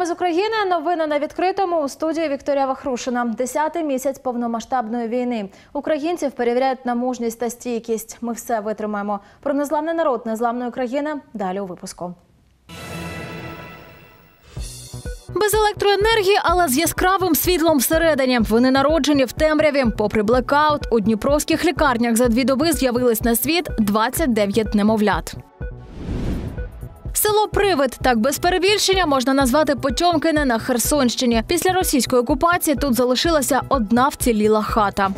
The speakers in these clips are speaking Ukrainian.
з України. Новини на відкритому. У студії Вікторія Вахрушина. 10-й місяць повномасштабної війни. Українців перевіряють на мужність та стійкість. Ми все витримаємо. Про незламний народ незламної країни далі у випуску. Без електроенергії, але з яскравим світлом всередині. Вони народжені в темряві. Попри блекаут, у дніпровських лікарнях за 2 доби з'явились на світ 29 немовлят. Село Привид, так без перебільшення, можна назвати Потьомкине на Херсонщині. Після російської окупації тут залишилася одна вціліла хата.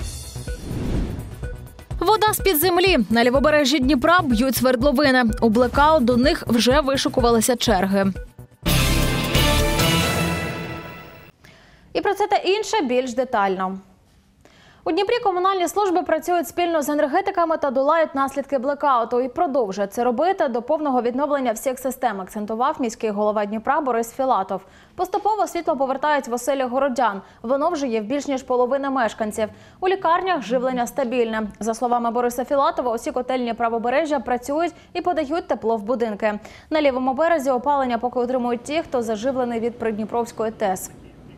Вода з-під землі. На лівобережжі Дніпра б'ють свердловини. У блекаут до них вже вишукувалися черги. І про це та інше більш детально. У Дніпрі комунальні служби працюють спільно з енергетиками та долають наслідки блекауту. І продовжують це робити до повного відновлення всіх систем, акцентував міський голова Дніпра Борис Філатов. Поступово світло повертають в оселі городян. Воно вже є в більш ніж половини мешканців. У лікарнях живлення стабільне. За словами Бориса Філатова, усі котельні правобережжя працюють і подають тепло в будинки. На лівому березі опалення поки отримують ті, хто заживлений від Придніпровської ТЕС.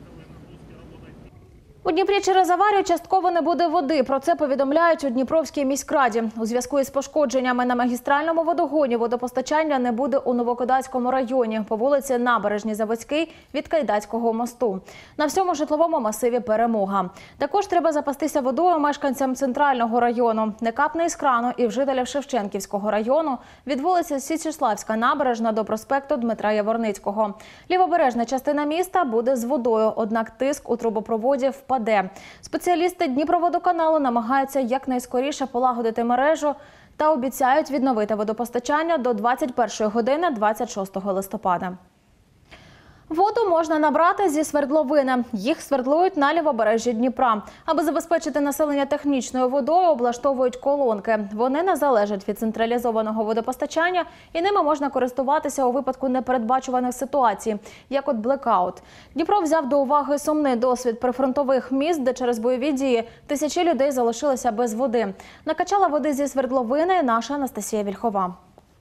У Дніпрі через аварію частково не буде води. Про це повідомляють у Дніпровській міськраді. У зв'язку із пошкодженнями на магістральному водогоні водопостачання не буде у Новокодацькому районі по вулиці Набережній Заводській від Кайдацького мосту. На всьому житловому масиві Перемога. Також треба запастися водою мешканцям центрального району. Не капне із крану і в жителів Шевченківського району від вулиці Січеславська набережна до проспекту Дмитра Яворницького. Лівобережна частина міста буде з водою, однак тиск у трубопроводі впаде. Спеціалісти Дніпроводоканалу намагаються якнайскоріше полагодити мережу та обіцяють відновити водопостачання до 21 години 26 листопада. Воду можна набрати зі свердловини. Їх свердлують на лівобережжі Дніпра. Аби забезпечити населення технічною водою, облаштовують колонки. Вони не залежать від централізованого водопостачання і ними можна користуватися у випадку непередбачуваних ситуацій, як от блекаут. Дніпро взяв до уваги сумний досвід прифронтових міст, де через бойові дії тисячі людей залишилися без води. Накачала води зі свердловини наша Анастасія Вільхова.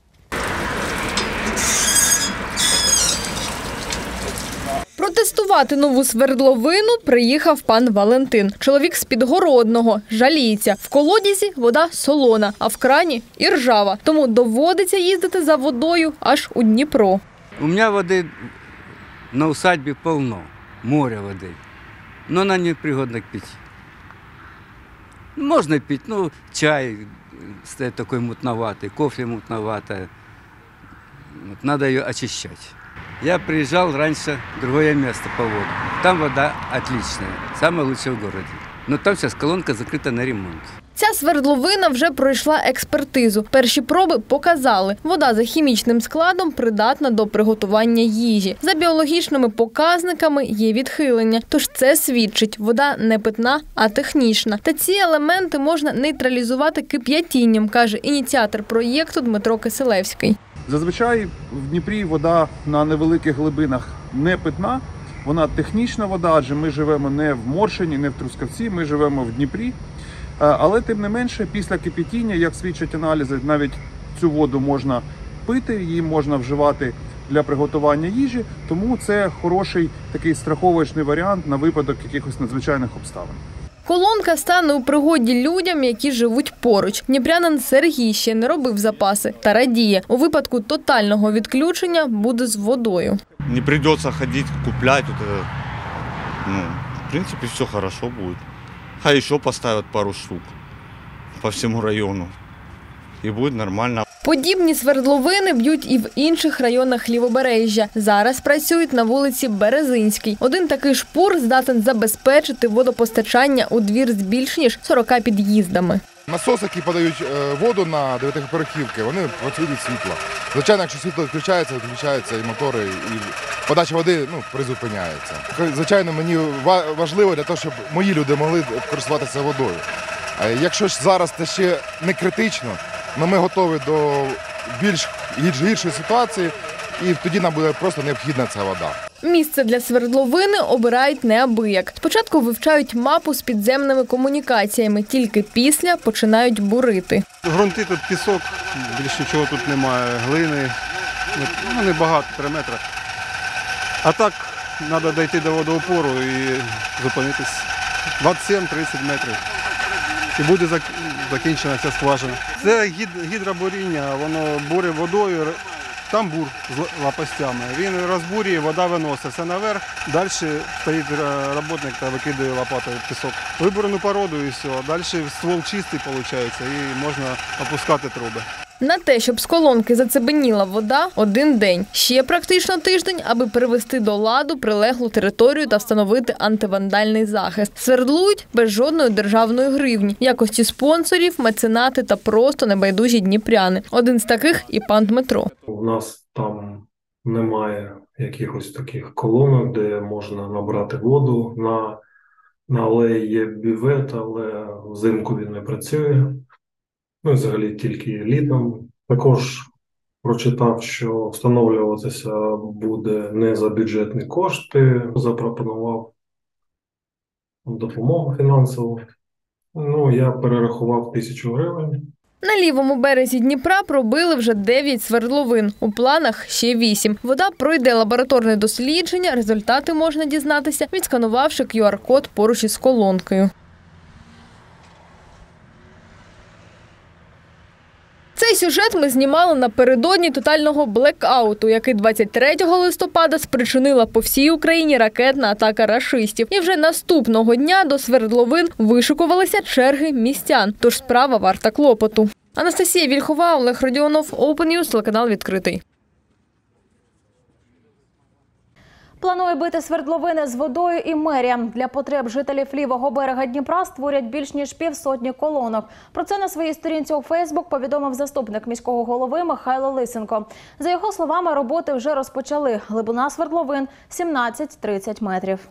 Протестувати нову свердловину приїхав пан Валентин. Чоловік з Підгородного, жаліється. В колодязі вода солона, а в крані – і ржава. Тому доводиться їздити за водою аж у Дніпро. У мене води на усадьбі повно, море води. Но вона не пригодна к пити. Можна пити, ну, чай стає такий мутноватий, кофе мутноватий. Надо її очищати. Я приезжал раньше в другое место по воду. Там вода отличная, самая лучшая в городе. Но там сейчас колонка закрыта на ремонт. Ця свердловина вже пройшла експертизу. Перші проби показали, вода за хімічним складом придатна до приготування їжі. За біологічними показниками є відхилення. Тож це свідчить, вода не питна, а технічна. Та ці елементи можна нейтралізувати кип'ятінням, каже ініціатор проєкту Дмитро Киселевський. Зазвичай в Дніпрі вода на невеликих глибинах не питна, вона технічна вода, адже ми живемо не в Моршині, не в Трускавці, ми живемо в Дніпрі. Але тим не менше, після кип'ятіння, як свідчать аналізи, навіть цю воду можна пити, її можна вживати для приготування їжі, тому це хороший такий страховочний варіант на випадок якихось надзвичайних обставин. Колонка стане у пригоді людям, які живуть поруч. Дніпрянин Сергій ще не робив запаси та радіє. У випадку тотального відключення буде з водою. Не придется ходить, куплять. В принципе, все хорошо будет. А еще поставят пару штук по всему району. И будет нормально. Подібні свердловини б'ють і в інших районах лівобережжя. Зараз працюють на вулиці Березинській. Один такий шпур здатен забезпечити водопостачання у двір з більш ніж 40 під'їздами. Насоси, які подають воду на 9-поверхівки, вони працюють від світла. Звичайно, якщо світло відключається і мотори, і подача води призупиняється. Звичайно, мені важливо для того, щоб мої люди могли користуватися водою. Якщо зараз це ще не критично, ми готові до більш гіршої ситуації, і тоді нам буде просто необхідна ця вода. Місце для свердловини обирають неабияк. Спочатку вивчають мапу з підземними комунікаціями, тільки після починають бурити. Грунти тут пісок, більше нічого тут немає, глини, небагато, 3 метри. А так треба дійти до водоопору і зупинитись 27-30 метрів. І буде закінчена ця скважина. Це гідробуріння, воно бурить водою, там бур з лопастями. Він розбурює, вода виноситься наверх, далі стоїть працівник та викидає лопатою пісок. Вибурену породу і все, далі ствол чистий виходить і можна опускати труби. На те, щоб з колонки зацебеніла вода – 1 день. Ще практично тиждень, аби привести до ладу прилеглу територію та встановити антивандальний захист. Свердлують без жодної державної гривні. В якості спонсорів, меценати та просто небайдужі дніпряни. Один з таких – і пан Дмитро. У нас там немає якихось таких колонок, де можна набрати воду. На алеї є бювет, але взимку він не працює. Ну і взагалі тільки літом. Також прочитав, що встановлюватися буде не за бюджетні кошти. Запропонував допомогу фінансову. Ну, я перерахував 1000 гривень. На лівому березі Дніпра пробили вже 9 свердловин. У планах ще 8. Вода пройде лабораторне дослідження. Результати можна дізнатися, відсканувавши QR-код поруч із колонкою. Цей сюжет ми знімали напередодні тотального блекауту, який 23 листопада спричинила по всій Україні ракетна атака рашистів. І вже наступного дня до свердловин вишикувалися черги містян. Тож справа варта клопоту. Анастасія Вільхова, Олег Родіонов, Open News, телеканал «Відкритий». Планує бити свердловини з водою і мерія. Для потреб жителів лівого берега Дніпра створять більш ніж 500 колонок. Про це на своїй сторінці у Фейсбук повідомив заступник міського голови Михайло Лисенко. За його словами, роботи вже розпочали. Глибина свердловин – 17-30 метрів.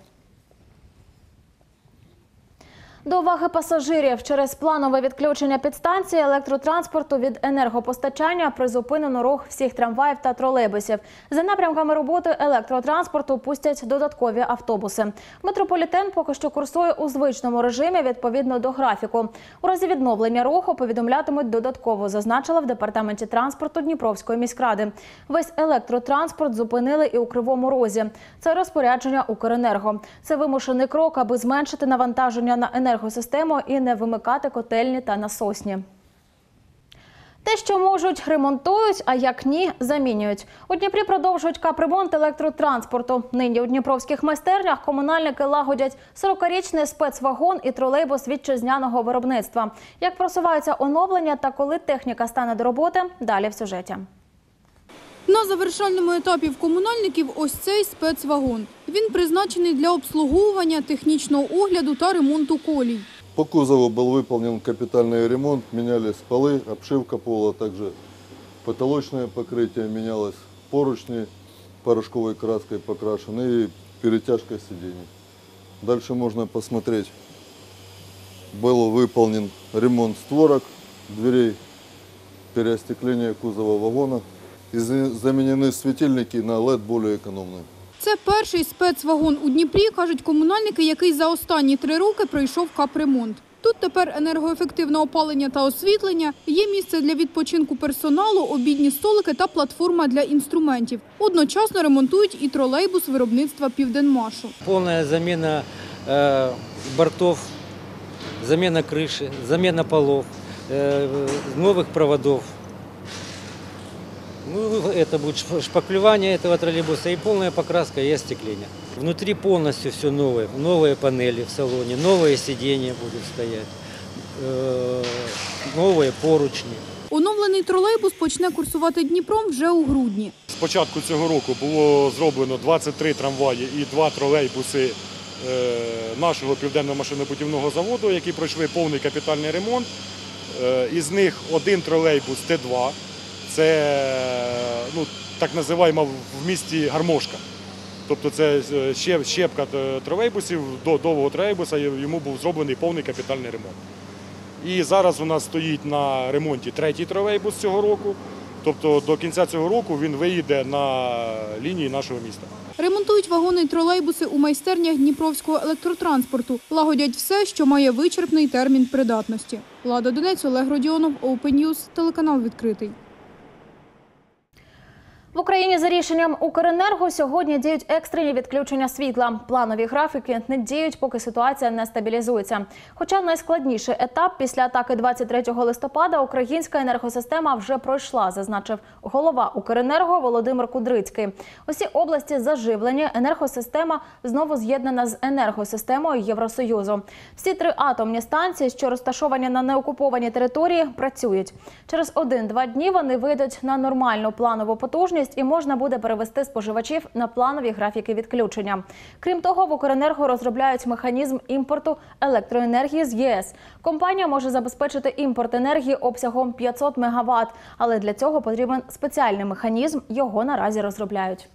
До уваги пасажирів. Через планове відключення підстанції електротранспорту від енергопостачання призупинено рух всіх трамваїв та тролейбусів. За напрямками роботи електротранспорту пустять додаткові автобуси. Метрополітен поки що курсує у звичному режимі відповідно до графіку. У разі відновлення руху повідомлятимуть додатково, зазначила в департаменті транспорту Дніпровської міськради. Весь електротранспорт зупинили і у Кривому Розі. Це розпорядження Укренерго. Це вимушений крок, аби зменшити навантаження на енергосистему і не вимикати котельні та насосні. Те, що можуть, ремонтують, а як ні, замінюють. У Дніпрі продовжують капремонт електротранспорту. Нині у дніпровських майстернях комунальники лагодять 40-річний спецвагон і тролейбус вітчизняного виробництва. Як просуваються оновлення та коли техніка стане до роботи, далі в сюжеті. На завершальному етапі в комунальників ось цей спецвагон. Він призначений для обслуговування, технічного огляду та ремонту колій. По кузову был выполнен капитальный ремонт, менялись полы, обшивка пола, также потолочное покрытие менялось, поручни порошковой краской покрашены и перетяжка сидений. Дальше можно посмотреть, был выполнен ремонт створок, дверей, переостекление кузова вагона. І замінені світильники на LED більш економні. Це перший спецвагон у Дніпрі, кажуть комунальники, який за останні 3 роки пройшов капремонт. Тут тепер енергоефективне опалення та освітлення, є місце для відпочинку персоналу, обідні столики та платформа для інструментів. Одночасно ремонтують і тролейбус виробництва «Південмашу». Повна заміна бортів, заміна криші, заміна полів, нових проводів. Ну, это будет шпаклевание этого троллейбуса и полная покраска и остекление. Внутри полностью все новое. Новые панели в салоне, новые сиденья будут стоять, новые поручни. Оновлений тролейбус почне курсувати Дніпром вже у грудні. З початку цього року було зроблено 23 трамваї і 2 тролейбуси нашого Південного машинобудівного заводу, які пройшли повний капітальний ремонт. Із них 1 тролейбус Т2. Це так називаємо в місті гармошка. Тобто це щепка тролейбусів, до довгого тролейбуса йому був зроблений повний капітальний ремонт. І зараз у нас стоїть на ремонті 3-й тролейбус цього року. Тобто до кінця цього року він виїде на лінії нашого міста. Ремонтують вагони й тролейбуси у майстернях Дніпровського електротранспорту. Лагодять все, що має вичерпний термін придатності. Влада Донець, Олег Родіонов, Open News, телеканал «Відкритий». В Україні за рішенням Укренерго сьогодні діють екстрені відключення світла. Планові графіки не діють, поки ситуація не стабілізується. Хоча найскладніший етап після атаки 23 листопада українська енергосистема вже пройшла, зазначив голова Укренерго Володимир Кудрицький. Усі області заживлені, енергосистема знову з'єднана з енергосистемою Євросоюзу. Всі 3 атомні станції, що розташовані на неокупованій території, працюють. Через 1-2 дні вони вийдуть на нормальну планову потужність і можна буде перевести споживачів на планові графіки відключення. Крім того, в Укренерго розробляють механізм імпорту електроенергії з ЄС. Компанія може забезпечити імпорт енергії обсягом 500 МВт, але для цього потрібен спеціальний механізм, його наразі розробляють.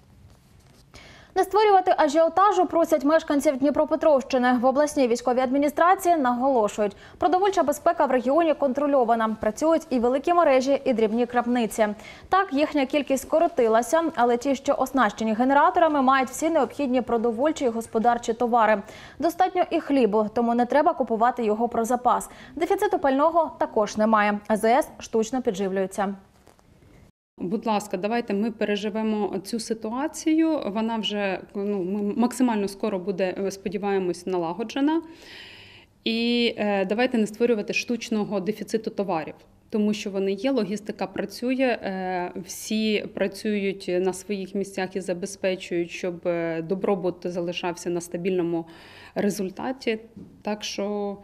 Не створювати ажіотажу просять мешканців Дніпропетровщини. В обласній військовій адміністрації наголошують, продовольча безпека в регіоні контрольована. Працюють і великі мережі, і дрібні крапниці. Так, їхня кількість скоротилася, але ті, що оснащені генераторами, мають всі необхідні продовольчі і господарчі товари. Достатньо і хлібу, тому не треба купувати його про запас. Дефіциту пального також немає. АЗС штучно підживлюється. Будь ласка, давайте ми переживемо цю ситуацію. Вона вже максимально скоро буде, сподіваємось, налагоджена. І давайте не створювати штучного дефіциту товарів, тому що вони є, логістика працює, всі працюють на своїх місцях і забезпечують, щоб добробут залишався на стабільному результаті. Так що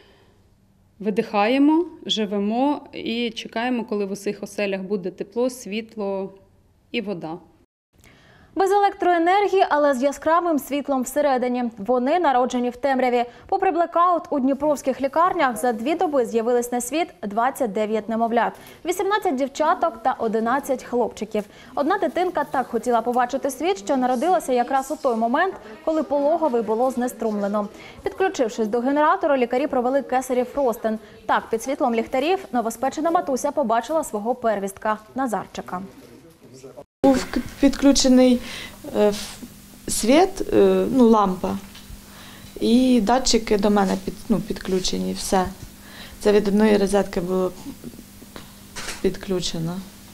видихаємо, живемо і чекаємо, коли в усіх оселях буде тепло, світло і вода. Без електроенергії, але з яскравим світлом всередині. Вони народжені в темряві. Попри блекаут, у дніпровських лікарнях за 2 доби з'явились на світ 29 немовлят, 18 дівчаток та 11 хлопчиків. Одна дитинка так хотіла побачити світ, що народилася якраз у той момент, коли пологовий було знеструмлено. Підключившись до генератора, лікарі провели кесарів ростин. Так, під світлом ліхтарів новоспечена матуся побачила свого первістка – Назарчика. Був підключений світ, лампа, і датчики до мене підключені, все. Це від одної розетки було підключено.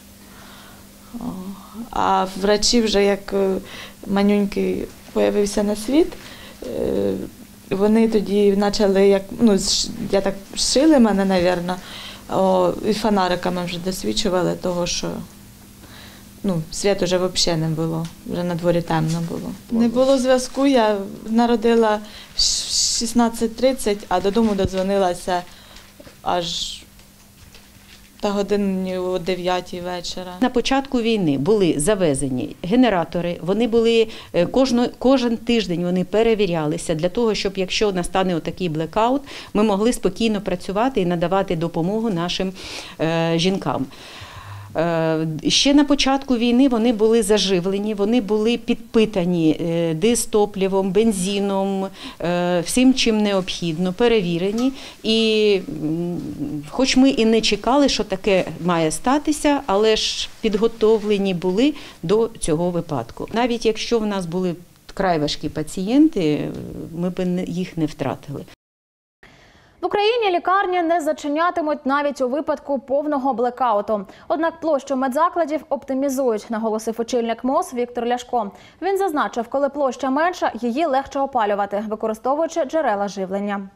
А врачі вже, як манюнький з'явився на світ, вони тоді почали, я так шили мене, мабуть, і фонариками вже досвідчували того, що світу вже взагалі не було, вже на дворі темно було. Не було зв'язку, я народила в 16:30, а додому додзвонилася аж та годині о 9 вечора. На початку війни були завезені генератори, вони були, кожен тиждень вони перевірялися для того, щоб якщо настане отакий блекаут, ми могли спокійно працювати і надавати допомогу нашим жінкам. Ще на початку війни вони були заживлені, вони були підпитані дизтопливом, бензином, всім, чим необхідно, перевірені. І хоч ми і не чекали, що таке має статися, але ж підготовлені були до цього випадку. Навіть якщо в нас були вкрай важкі пацієнти, ми б їх не втратили. В Україні лікарні не зачинятимуть навіть у випадку повного блекауту. Однак площу медзакладів оптимізують, наголосив очільник МОЗ Віктор Ляшко. Він зазначив, коли площа менша, її легше опалювати, використовуючи джерела живлення.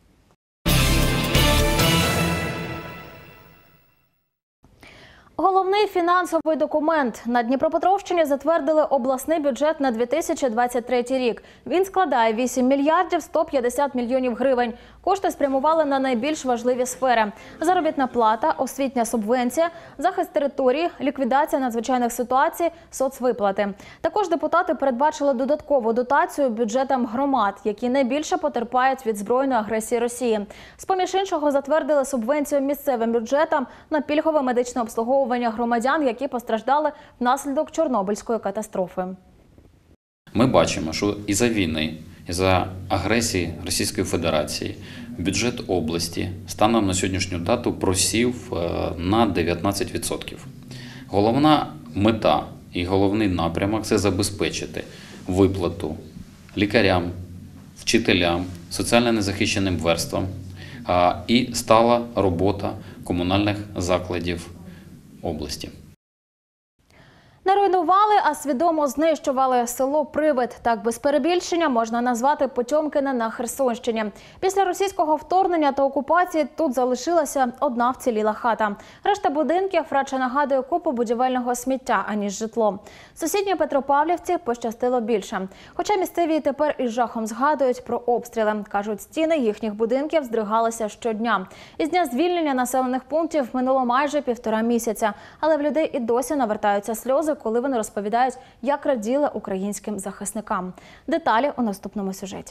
Головний фінансовий документ. На Дніпропетровщині затвердили обласний бюджет на 2023 рік. Він складає 8 мільярдів 150 мільйонів гривень. Кошти спрямували на найбільш важливі сфери – заробітна плата, освітня субвенція, захист території, ліквідація надзвичайних ситуацій, соцвиплати. Також депутати передбачили додаткову дотацію бюджетам громад, які найбільше потерпають від збройної агресії Росії. З-поміж іншого затвердили субвенцію місцевим бюджетам на пільгове медичне обслуговування громадян, які постраждали внаслідок Чорнобильської катастрофи. Ми бачимо, що із-за війни, із-за агресії Російської Федерації бюджет області станом на сьогоднішню дату просів на 19%. Головна мета і головний напрямок – це забезпечити виплату лікарям, вчителям, соціально незахищеним верствам і стала робота комунальних закладів області. Не руйнували, а свідомо знищували село Привид. Так без перебільшення можна назвати Потьомкине на Херсонщині. Після російського вторгнення та окупації тут залишилася одна вціліла хата. Решта будинків радше нагадує купу будівельного сміття, аніж житло. Сусідній Петропавлівці пощастило більше. Хоча місцеві тепер із жахом згадують про обстріли. Кажуть, стіни їхніх будинків здригалися щодня. Із дня звільнення населених пунктів минуло майже 1,5 місяця. Але в людей і досі навертаються сльози, коли вони розповідають, як раділи українським захисникам. Деталі у наступному сюжеті.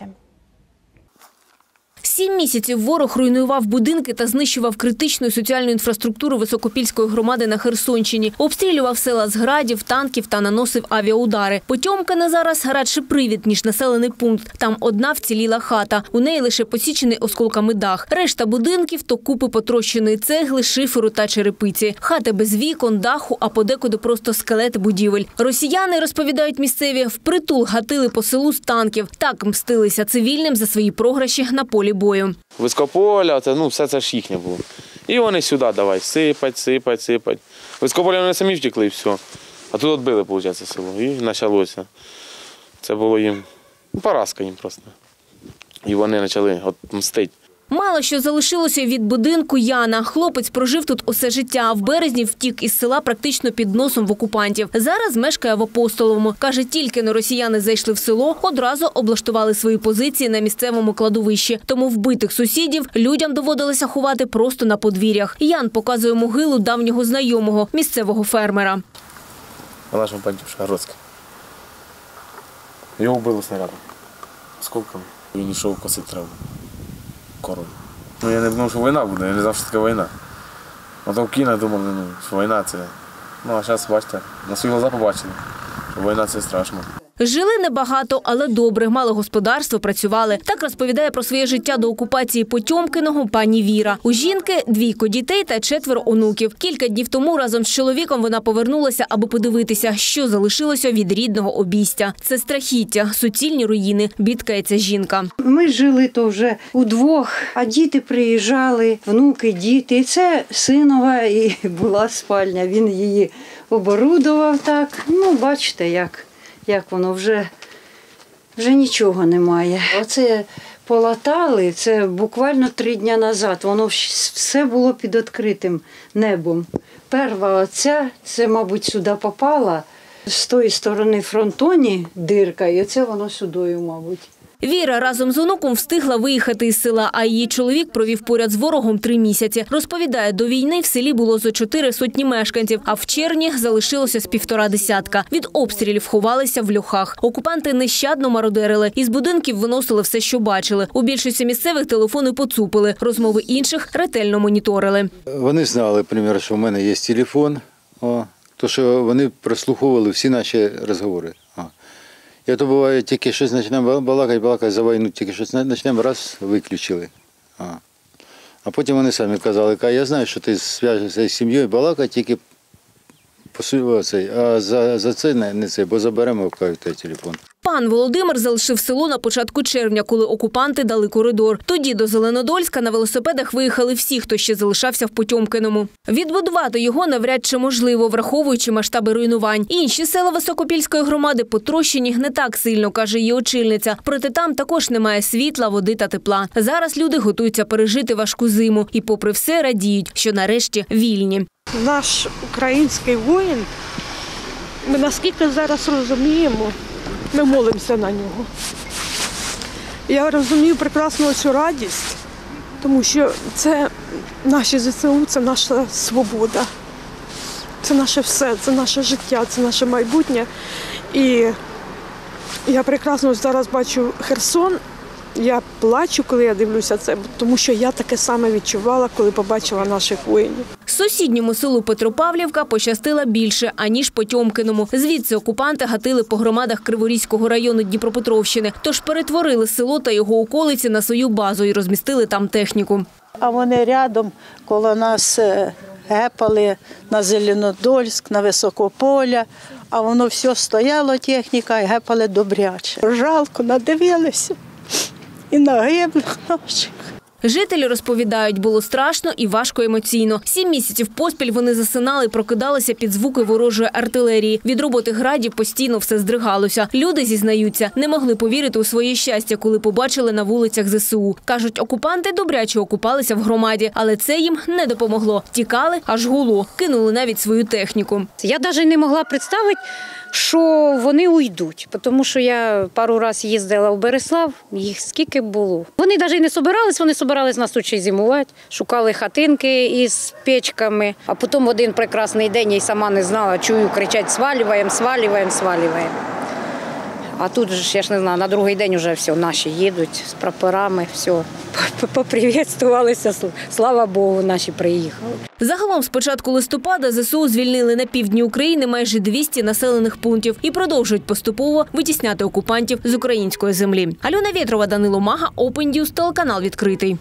7 місяців ворог руйнував будинки та знищував критичну соціальну інфраструктуру Високопільської громади на Херсонщині. Обстрілював села з градів, танків та наносив авіаудари. Потьомкине зараз радше Привід, ніж населений пункт. Там одна вціліла хата. У неї лише посічений осколками дах. Решта будинків – то купи потрощеної цегли, шиферу та черепиці. Хати без вікон, даху, а подекуди просто скелети будівель. Росіяни, розповідають місцеві, впритул гатили по селу з танків. Так мстилися цивільним за свої програші на полі бою. Високополя, все це ж їхнє було. І вони сюди давай, сипать. Високополя вони самі втекли і все. А тут відбили, виходить, село. І почалося. Це було їм поразка їм просто. І вони почали мстити. Мало що залишилося від будинку Яна. Хлопець прожив тут усе життя. В березні втік із села практично під носом в окупантів. Зараз мешкає в Апостоловому. Каже, тільки но росіяни зайшли в село, одразу облаштували свої позиції на місцевому кладовищі. Тому вбитих сусідів людям доводилося ховати просто на подвір'ях. Ян показує могилу давнього знайомого, місцевого фермера. Вона ж Пантюшка Городська. Його вбили снарядом. Осколками. Він йшов косити траву. Корову. Я не думав, що війна буде, я не знав, що таке війна. Потім в кіно думав, що війна це. А зараз, бачите, на свої глаза побачили, що війна це страшно. Жили небагато, але добре, мали господарство, працювали. Так розповідає про своє життя до окупації Потьомкиного пані Віра. У жінки 2 дітей та 4 онуків. Кілька днів тому разом з чоловіком вона повернулася, аби подивитися, що залишилося від рідного обійстя. Це страхіття, суцільні руїни, бідкається жінка. Ми жили то вже удвох, а діти приїжджали, внуки, діти. І це синова і була спальня. Він її оборудував так. Бачите, як воно вже нічого немає. Оце полатали, це буквально 3 дні назад. Воно все було під відкритим небом. Перша оця, це, мабуть, сюди попала. З тої сторони фронтоні дирка, і це воно сюдою, мабуть. Віра разом з онуком встигла виїхати із села, а її чоловік провів поряд з ворогом 3 місяці. Розповідає, до війни в селі було зо 400 мешканців, а в червні залишилося з 1,5 десятка. Від обстрілів ховалися в льохах. Окупанти нещадно мародерили. Із будинків виносили все, що бачили. У більшості місцевих телефони поцупили. Розмови інших ретельно моніторили. Вони знали, наприклад, що в мене є телефон, то що вони прослуховували всі наші розмови. І то буває, тільки щось почнемо балакати за війну, тільки щось почнемо, раз, виключили. А потім вони самі казали, я знаю, що ти зв'яжешся з сім'єю, балакай тільки а за це не це, бо заберемо, кажуть, телефон. Пан Володимир залишив село на початку червня, коли окупанти дали коридор. Тоді до Зеленодольська на велосипедах виїхали всі, хто ще залишався в Потьомкиному. Відбудувати його навряд чи можливо, враховуючи масштаби руйнувань. Інші села Високопільської громади потрощені не так сильно, каже її очільниця. Проте там також немає світла, води та тепла. Зараз люди готуються пережити важку зиму і попри все радіють, що нарешті вільні. Наш український воїн, ми наскільки зараз розуміємо, ми молимося на нього. Я розумію прекрасно цю радість, тому що це наші ЗСУ, це наша свобода, це наше все, це наше життя, це наше майбутнє. І я прекрасно зараз бачу Херсон. Я плачу, коли я дивлюся це, тому що я таке саме відчувала, коли побачила наших воїнів. Сусідньому селу Петропавлівка пощастило більше, аніж Потьомкиному. Звідси окупанти гатили по громадах Криворізького району Дніпропетровщини. Тож перетворили село та його околиці на свою базу і розмістили там техніку. А вони рядом коло нас гепали на Зеленодольськ, на Високополя. А воно все стояло, техніка, і гепали добряче. Жалко, надивилися. І на гиблих наших. Жителі розповідають, було страшно і важко емоційно. 7 місяців поспіль вони засинали і прокидалися під звуки ворожої артилерії. Від роботи градів постійно все здригалося. Люди, зізнаються, не могли повірити у своє щастя, коли побачили на вулицях ЗСУ. Кажуть, окупанти добряче окупалися в громаді, але це їм не допомогло. Тікали, аж гуло. Кинули навіть свою техніку. Я навіть не могла представити, що вони уйдуть, тому що я пару разів їздила в Береслав, їх скільки було. Вони навіть не збирались, вони збирались нас тут ще зимувати, шукали хатинки із печками, а потім один прекрасний день, я й сама не знала, чую, кричать «свалюємо, свалюємо, свалюємо». А тут ж, я ж не знаю, на другий день вже все, наші їдуть з прапорами, все, попривітствувалися, слава Богу, наші приїхали. Загалом з початку листопада ЗСУ звільнили на півдні України майже 200 населених пунктів і продовжують поступово витісняти окупантів з української землі. Альона Вєтрова, Данило Мага, Open News, телеканал «Відкритий».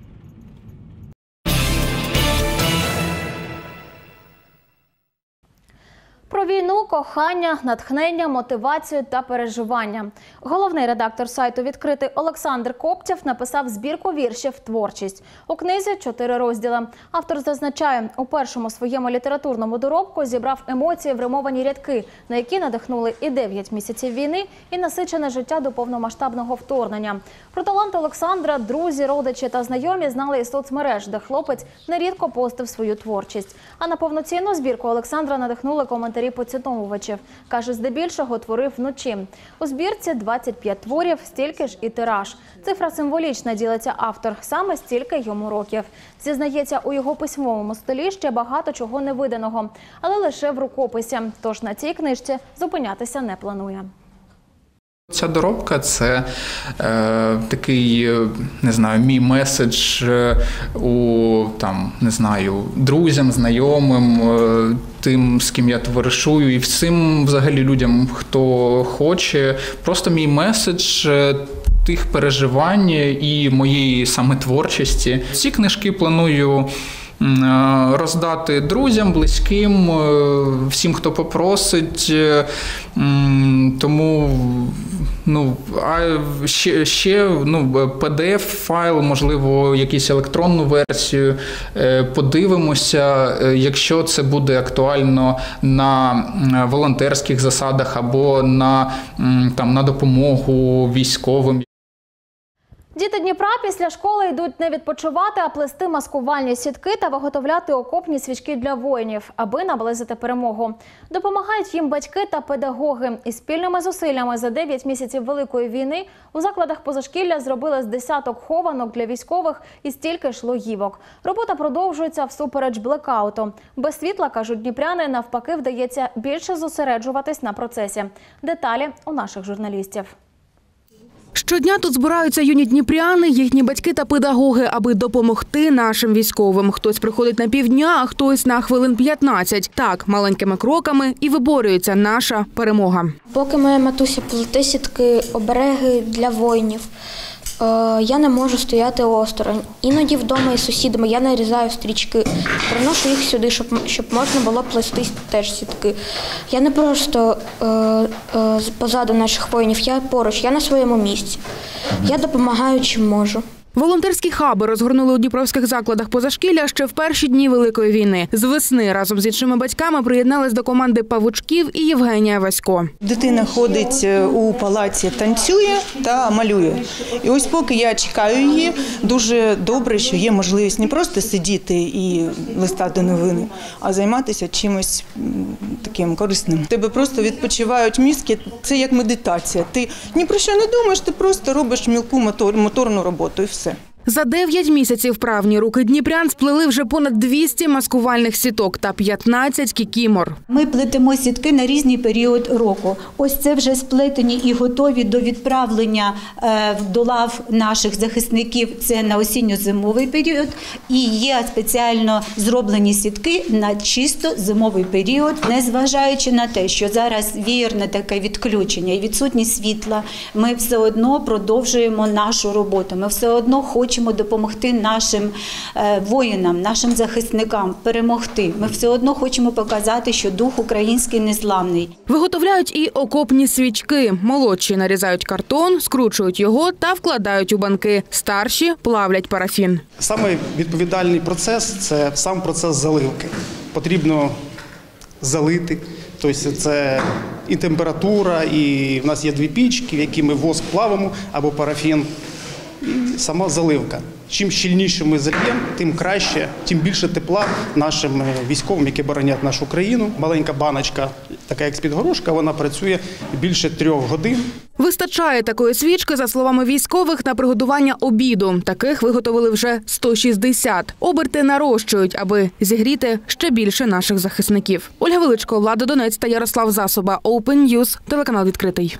Про війну, кохання, натхнення, мотивацію та переживання. Головний редактор сайту «Відкритий» Олександр Коптєв написав збірку віршів «Творчість». У книзі 4 розділи. Автор зазначає, у першому своєму літературному доробку зібрав емоції в римовані рядки, на які надихнули і 9 місяців війни, і насичене життя до повномасштабного вторгнення. Про талант Олександра друзі, родичі та знайомі знали із соцмереж, де хлопець нерідко постив свою творчість. А на повноцінну збірку Олександра надихнули коментарі поціновувачів. Каже, здебільшого творив вночі. У збірці 25 творів, стільки ж і тираж. Цифра символічна, ділиться автор. Саме стільки йому років. Зізнається, у його письмовому стилі ще багато чого невиданого. Але лише в рукописі. Тож на цій книжці зупинятися не планує. Ця доробка – це такий, не знаю, мій меседж друзям, знайомим, тим, з ким я товаришую, і всім взагалі людям, хто хоче. Просто мій меседж тих переживань і моєї саме творчості. Ці книжки планую роздати друзям, близьким, всім, хто попросить. Тому ще PDF-файл, можливо, якусь електронну версію. Подивимося, якщо це буде актуально на волонтерських засадах або на допомогу військовим. Діти Дніпра після школи йдуть не відпочивати, а плести маскувальні сітки та виготовляти окопні свічки для воїнів, аби наблизити перемогу. Допомагають їм батьки та педагоги. І спільними зусиллями за 9 місяців Великої війни у закладах позашкілля зробили з десяток хованок для військових і стільки ж логівок. Робота продовжується всупереч блекауту. Без світла, кажуть дніпряни, навпаки вдається більше зосереджуватись на процесі. Деталі у наших журналістів. Щодня тут збираються юні дніпряни, їхні батьки та педагоги, аби допомогти нашим військовим. Хтось приходить на півдня, а хтось на хвилин 15. Так, маленькими кроками і виборюється наша перемога. Поки моя матуся плете сітки, обереги для воїнів, я не можу стояти осторонь. Іноді вдома із сусідами я нарізаю стрічки, приношу їх сюди, щоб можна було плести теж сітки. Я не просто позаду наших воїнів, я поруч, я на своєму місці. Я допомагаю, чим можу. Волонтерські хаби розгорнули у дніпровських закладах позашкілля ще в перші дні Великої війни. З весни разом з іншими батьками приєднались до команди Павучків і Євгенія Васько. Дитина ходить у палаці, танцює та малює. І ось поки я чекаю її, дуже добре, що є можливість не просто сидіти і листати новини, а займатися чимось таким корисним. Тебе просто відпочивають мізки, це як медитація. Ти ні про що не думаєш, ти просто робиш мілку моторну роботу і все. За 9 місяців вправні руки дніпрян сплели вже понад 200 маскувальних сіток та 15 кікімор. Ми плетемо сітки на різний період року. Ось це вже сплетені і готові до відправлення до лав наших захисників. Це на осінньо-зимовий період. І є спеціально зроблені сітки на чисто зимовий період. Незважаючи на те, що зараз вієрне таке відключення і відсутність світла, ми все одно продовжуємо нашу роботу. Ми все одно хочемо хочемо допомогти нашим воїнам, нашим захисникам перемогти. Ми все одно хочемо показати, що дух український незламний. Виготовляють і окопні свічки. Молодші нарізають картон, скручують його та вкладають у банки. Старші плавлять парафін. Саме відповідальний процес – це сам процес заливки. Потрібно залити, тобто це і температура, і в нас є 2 пічки, в які ми воск плавимо або парафін, і сама заливка. Чим щільніше ми зальємо, тим краще, тим більше тепла нашим військовим, які боронять нашу країну. Маленька баночка, така як з-під горошка, вона працює більше 3 годин. Вистачає такої свічки, за словами військових, на приготування обіду. Таких виготовили вже 160. Оберти нарощують, аби зігріти ще більше наших захисників. Ольга Величко, Влада Донець та Ярослав Засоба. Open News, телеканал відкритий.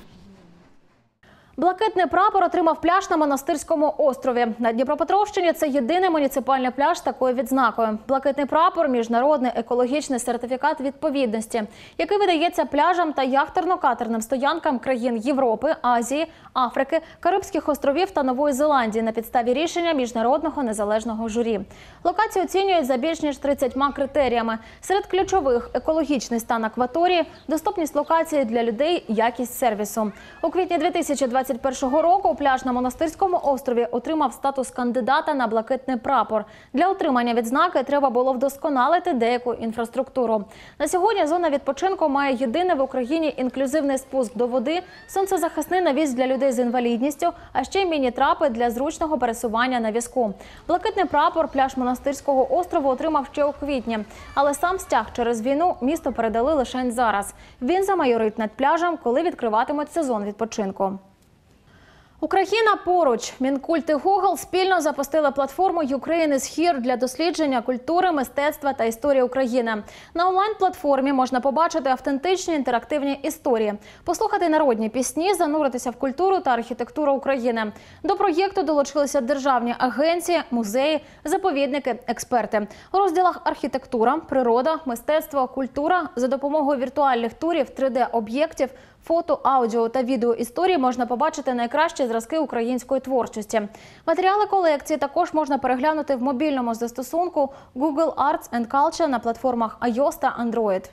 Блакитний прапор отримав пляж на Монастирському острові. На Дніпропетровщині це єдиний муніципальний пляж з такою відзнакою. Блакитний прапор – міжнародний екологічний сертифікат відповідності, який видається пляжам та яхтерно-катерним стоянкам країн Європи, Азії, Африки, Карибських островів та Нової Зеландії на підставі рішення міжнародного незалежного журі. Локацію оцінюють за більш ніж 30 критеріями. Серед ключових – екологічний стан акваторії, доступність локації для людей, якість сервісу. У квітні 2021 року пляж на Монастирському острові отримав статус кандидата на блакитний прапор. Для отримання відзнаки треба було вдосконалити деяку інфраструктуру. На сьогодні зона відпочинку має єдиний в Україні інклюзивний спуск до води, сонцезахисний навіс для людей з інвалідністю, а ще й міні-трапи для зручного пересування на візку. Блакитний прапор пляж Монастирського острову отримав ще у квітні. Але сам стяг через війну місто передали лише зараз. Він замайорить над пляжем, коли відкриватимуть сезон відпочинку. Україна поруч. Мінкульт і Google спільно запустили платформу «Ukraine is here» для дослідження культури, мистецтва та історії України. На онлайн-платформі можна побачити автентичні інтерактивні історії, послухати народні пісні, зануритися в культуру та архітектуру України. До проєкту долучилися державні агенції, музеї, заповідники, експерти. У розділах «Архітектура», «Природа», «Мистецтво», «Культура» за допомогою віртуальних турів, 3D-об'єктів, фото, аудіо та відео історії можна побачити найкращі зразки української творчості. Матеріали колекції також можна переглянути в мобільному застосунку Google Arts and Culture на платформах iOS та Android.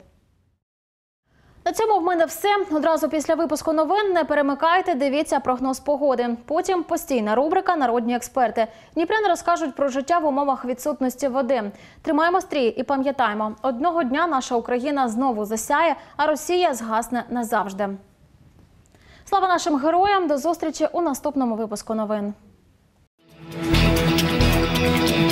На цьому в мене все. Одразу після випуску новин не перемикайте, дивіться прогноз погоди. Потім постійна рубрика «Народні експерти». Дніпряни розкажуть про життя в умовах відсутності води. Тримаємо стрій і пам'ятаємо, одного дня наша Україна знову засяє, а Росія згасне назавжди. Слава нашим героям! До зустрічі у наступному випуску новин.